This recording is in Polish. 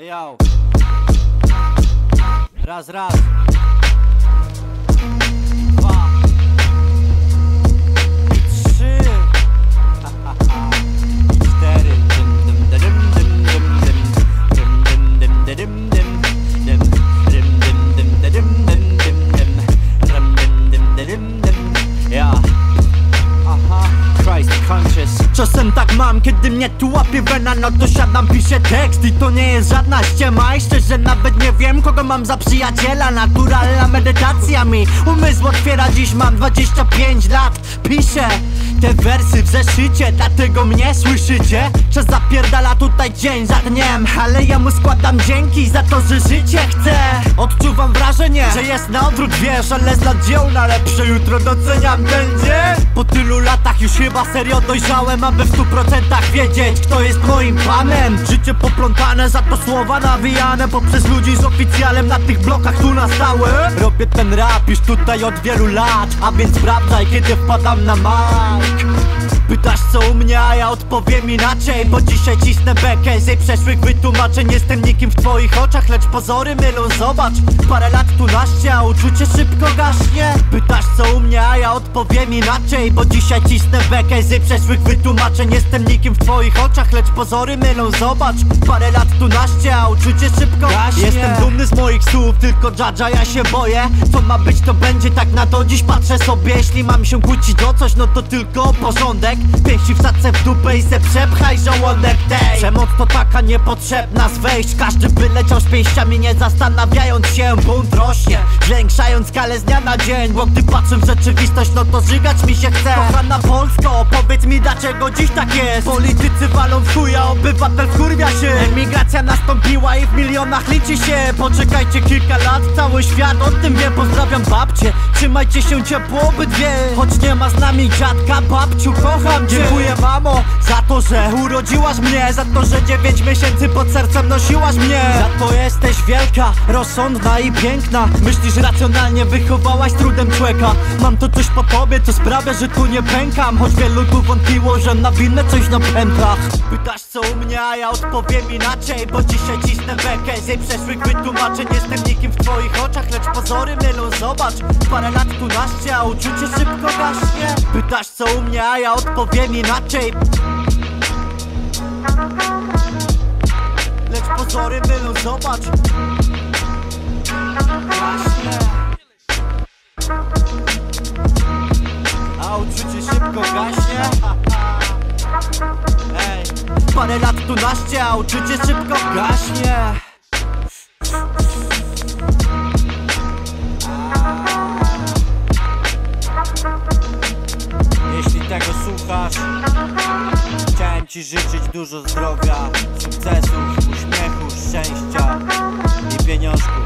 Yo. Raz, raz. Dwa. I trzy. I cztery. Ja. Aha. Christ conscious. Czasem tak mam, kiedy mnie tu łapie wena, no to siadam, piszę tekst i to nie jest żadna ściema. I szczerze nawet nie wiem, kogo mam za przyjaciela. Naturalna medytacja mi umysł otwiera. Dziś mam 25 lat, piszę te wersy w zeszycie, dlatego mnie słyszycie. Czas zapierdala tutaj dzień za dniem, ale ja mu składam dzięki za to, że życie chcę. Odczuwam wrażenie, że jest na odwrót, wiesz, ale z lat dzieł na lepsze jutro doceniam ten dzień. Po tylu latach już chyba serio dojrzałem, aby w 100% wiedzieć, kto jest moim panem. Życie poplątane, za to słowa nawijane poprzez ludzi z oficjalem na tych blokach tu na stałe. Robię ten rap już tutaj od wielu lat, a więc sprawdzaj, kiedy wpadam na mic. Pytasz co u mnie, a ja odpowiem inaczej, bo dzisiaj cisnę bekę z jej przeszłych wytłumaczeń. Jestem nikim w twoich oczach, lecz pozory mylą, zobacz. Parę lat tu naście, a uczucie szybko gaśnie. Pytasz co u mnie, a ja odpowiem inaczej, bo dzisiaj cisnę bekę z jej przeszłych wytłumaczeń. Jestem nikim w twoich oczach, lecz pozory mylą, zobacz. Parę lat tu naście, a uczucie szybko gaśnie. Jestem dumny z moich słów, tylko dżadża ja się boję. Co ma być to będzie, tak na to dziś patrzę sobie. Jeśli mam się kłócić o coś, no to tylko o porządek. Pięści wsadzę w dupę i se przepchaj żołądek tej. Przemoc to taka niepotrzebna zwejść. Każdy by leciał z pięściami, nie zastanawiając się. Bunt rośnie, zwiększając skalę z dnia na dzień. Bo gdy patrzę w rzeczywistość, no to żygać mi się chce. Kochana Polsko, powiedz mi dlaczego dziś tak jest. Politycy walą w chuja, obywatel wkurwia się. Emigracja nastąpiła i w milionach liczy się. Poczekajcie kilka lat, cały świat o tym wie. Pozdrawiam babcie, trzymajcie się ciepło obydwie. Choć nie ma z nami dziadka, babciu, kocham cię. Dziękuję mamo za to, że urodziłaś mnie, za to, że 9 miesięcy pod sercem nosiłaś mnie. Za to jesteś wielka, rozsądna i piękna. Myślisz racjonalnie, wychowałaś trudem człowieka. Mam to coś po tobie, co sprawia, że tu nie pękam. Choć wielu tu wątpiło, że nawinę coś na pętlach. Pytasz co u mnie, a ja odpowiem inaczej, bo dzisiaj cisnę bekę z jej przeszłych wytłumaczeń. Jestem nikim w twoich oczach, lecz pozory mylą, zobacz. Parę lat tu naście, a uczucie szybko gaśnie. Pytasz co u mnie, a ja odpowiem inaczej, lecz pozory mylą, zobacz. Gaśnie, a uczucie szybko gaśnie. Ej, parę lat tu naście, a uczucie szybko gaśnie. Jeśli tego słuchasz, chciałem ci życzyć dużo zdrowia, sukcesów, uśmiechu, szczęścia i pieniążków.